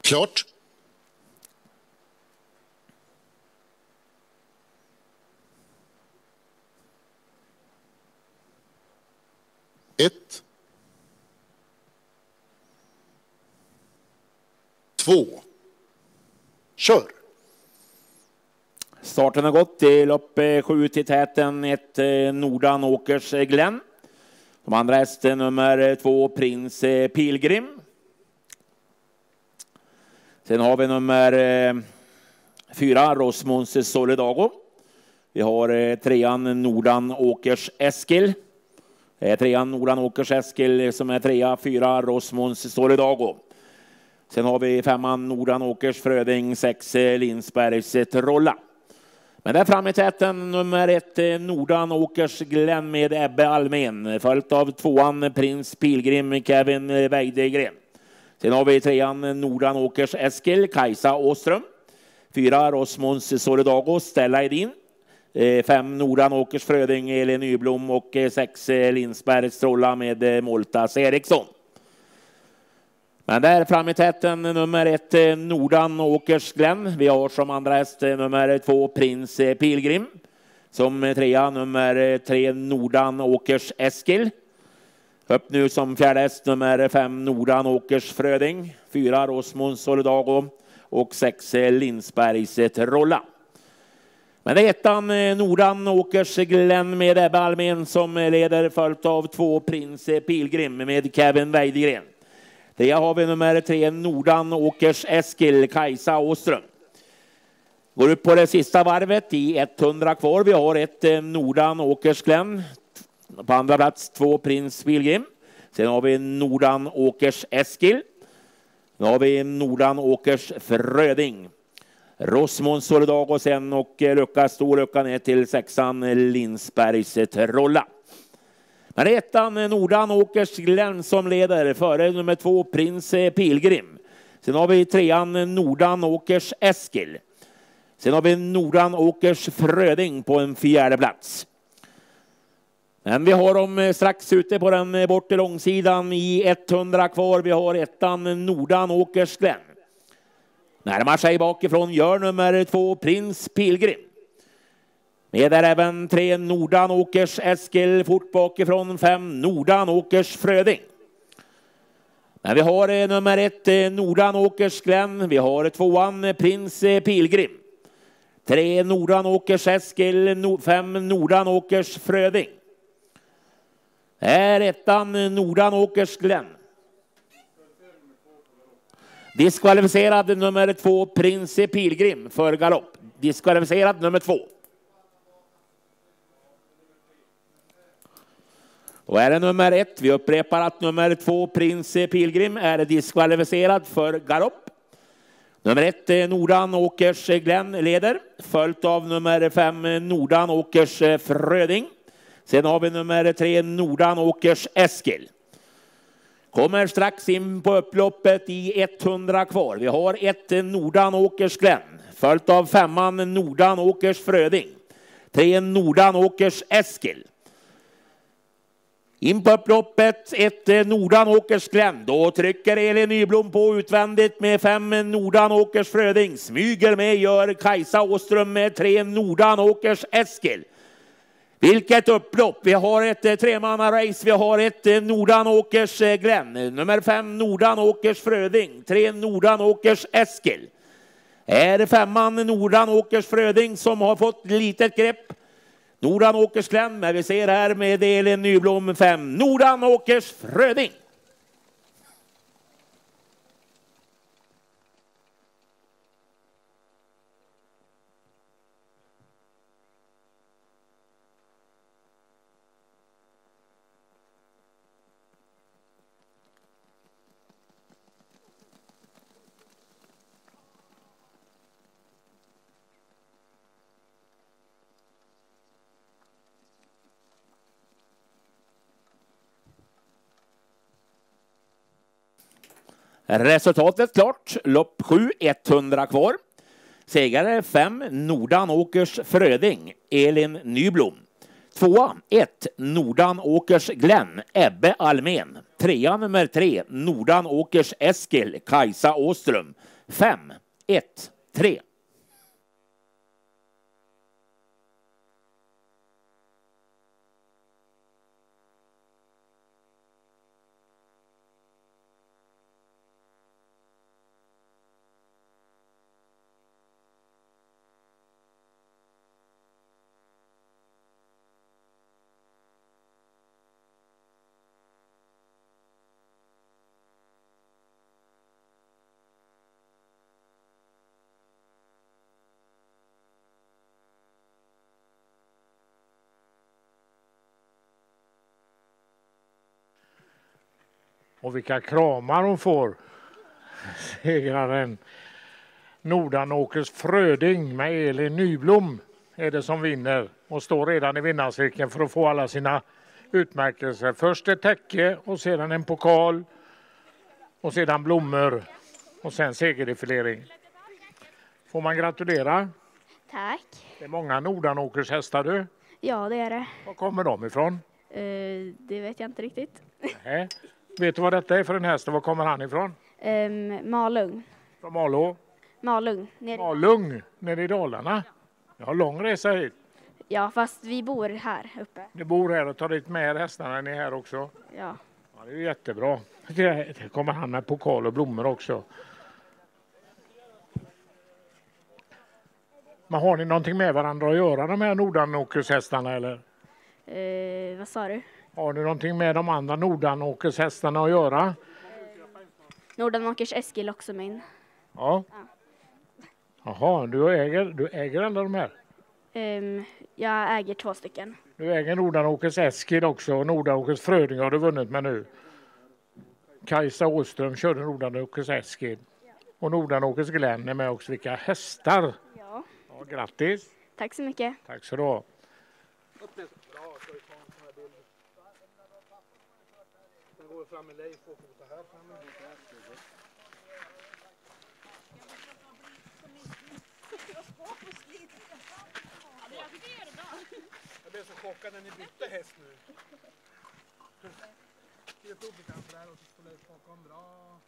Klart. Ett. 2. Kör. Starten har gått i lopp 7 till täten 1 Nordanåkers Glenn. De andra hästen nummer 2 Prins Pilgrim. Sen har vi nummer 4 Rosmons Solidago. Vi har 3an Nordanåkers Eskil. Det är 3an Nordanåkers Eskil som är 3, 4 Rosmons Solidago. Sen har vi 5an Nordanåkers Fröding, 6 Linsbergs Trolla. Men där framme i täten nummer 1 Nordanåkers Glenn med Ebbe Almen. Följt av 2an Prins Pilgrim, Kevin Weidegren. Sen har vi 3an Nordanåkers Eskil, Kajsa Åström. 4 Rosmons Solidago, Stella Edin. 5 Nordanåkers Fröding, Elin Nyblom och 6 Linsbergs Trolla med Moltas Eriksson. Men där framme i täten nummer 1 Nordanåkers Glenn. Vi har som andra häst nummer 2 Prins Pilgrim. Som 3 nummer 3 Nordanåkers Eskil. Upp nu som fjärde häst nummer 5 Nordanåkers Fröding. 4 Rosmons Solidago och 6 Linsbergs Trolla. Men det är 1 Nordanåkers Glenn med Ebbe Almen som leder, följt av 2 Prins Pilgrim med Kevin Weidegren. Det har vi nummer 3 Nordanåkers Eskil, Kajsa Åström. Går upp på det sista varvet i 100 kvar. Vi har 1 Nordanåkers Glenn. På andra plats 2 Prins Pilgrim. Sen har vi Nordanåkers Eskil. Nu har vi Nordanåkers Fröding. Rosmons Solidago sen och stor lucka ner till 6an Linsbergs Trolla. Men det är 1 Nordanåkers Glenn som leder före nummer 2 Prins Pilgrim. Sen har vi 3an Nordanåkers Eskil. Sen har vi Nordanåkers Fröding på en 4:e plats. Men vi har dem strax ute på den bortre långsidan i 100 kvar. Vi har 1 Nordanåkers Glenn. Närmar sig bakifrån gör nummer 2 Prins Pilgrim. Med där även 3 Nordanåkers Eskil, fort bakifrån 5 Nordanåkers Fröding. Men vi har nummer 1 Nordanåkers Glenn. Vi har 2an Prins Pilgrim. 3 Nordanåkers Eskil, 5 Nordanåkers Fröding. Det är 1 Nordanåkers Glenn. Diskvalificerad nummer 2 Prins Pilgrim för galopp. Diskvalificerad nummer 2. Då är det nummer 1. Vi upprepar att nummer 2 Prins Pilgrim är diskvalificerad för galopp. Nummer 1 Nordanåkers Glenn leder. Följt av nummer 5 Nordanåkers Fröding. Sen har vi nummer 3 Nordanåkers Eskil. Kommer strax in på upploppet i 100 kvar. Vi har 1 Nordanåkers Glenn. Följt av 5an Nordanåkers Fröding. 3 Nordanåkers Eskil. In på upploppet 1 Nordanåkers Glenn. Då trycker Elin Nyblom på utvändigt med 5 Nordanåkers Fröding. Smyger med gör Kajsa Åström med 3 Nordanåkers Eskil. Vilket upplopp! Vi har ett 3-manna-race. Vi har 1 Nordanåkers Glenn. Nummer 5 Nordanåkers Fröding. 3 Nordanåkers Eskil. Är 5an Nordanåkers Fröding som har fått litet grepp. Nordanåkers Glenn, men vi ser här med Elin Nyblom 5 Nordanåkers Fröding. Resultatet klart. Lopp 7, 100 kvar. Segare 5 Nordanåkers Fröding, Elin Nyblom. 2, 1 Nordanåkers Glenn, Ebbe Almen. 3 nummer 3 Nordanåkers Eskil, Kajsa Åström. 5, 1, 3. Och vilka kramar hon får. Segraren Nordanåkers Fröding med Elin Nyblom är det som vinner och står redan i vinnarcirkeln för att få alla sina utmärkelser. Först ett täcke och sedan en pokal och sedan blommor och sen segerdefilering. Får man gratulera? Tack. Det är många Nordanåkers hästar du. Ja, det är det. Var kommer de ifrån? Det vet jag inte riktigt. Nej. Vet du vad detta är för en häst och var kommer han ifrån? Malung. Från Malå? Malung. Malung, nere i Dalarna. Jag har lång resa hit. Ja, fast vi bor här uppe. Ni bor här och tar dit med hästarna, ni är här också? Ja. Ja, det är jättebra. Det kommer han med pokal och blommor också. Men har ni någonting med varandra att göra, de här Nordanåkershästarna eller? Vad sa du? Har ni någonting med de andra Nordanåkershästarna att göra? Nordanåkers Eskil också min. Ja. Jaha, du äger alla de här? Jag äger 2 stycken. Du äger Nordanåkers Eskil också och Nordanåkers Fröding har du vunnit med nu. Kajsa Åström körde Nordanåkers Eskil. Och Nordanåkers Glenn är med också. Vilka hästar! Ja. Ja, grattis! Tack så mycket. Tack så du ha. Jag blev så chockad när ni bytte häst nu. Skriv upp lite grann där och så skulle jag bakom bra.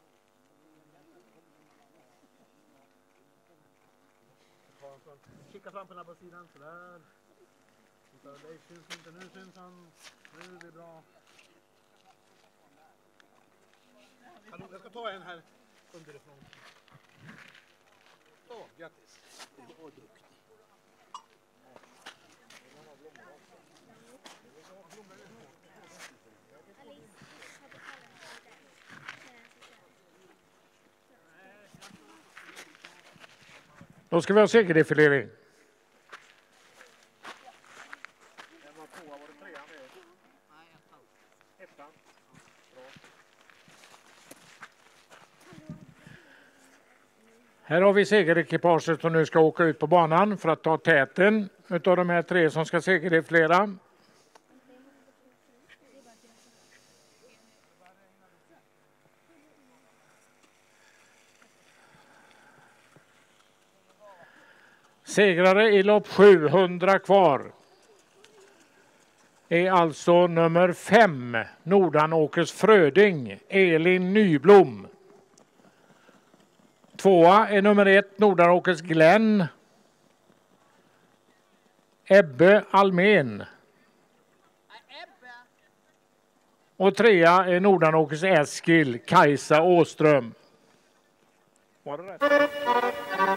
Kika fram på den här på sidan sådär. Det syns inte, nu syns han. Nu är det bra. Jag ska ta en här underifrån. Så, grattis. Det var duktig. Då ska vi ha segerdefilering. Här har vi segerekipaget som nu ska åka ut på banan för att ta täten utav de här 3 som ska segerdefilera. Segrare i lopp 700 kvar är alltså nummer 5, Nordanåkers Fröding, Elin Nyblom. 2:a är nummer 1, Nordanåkers Glenn, Ebbe Almen. Och 3:a är Nordanåkers Eskil, Kajsa Åström. Var det rätt?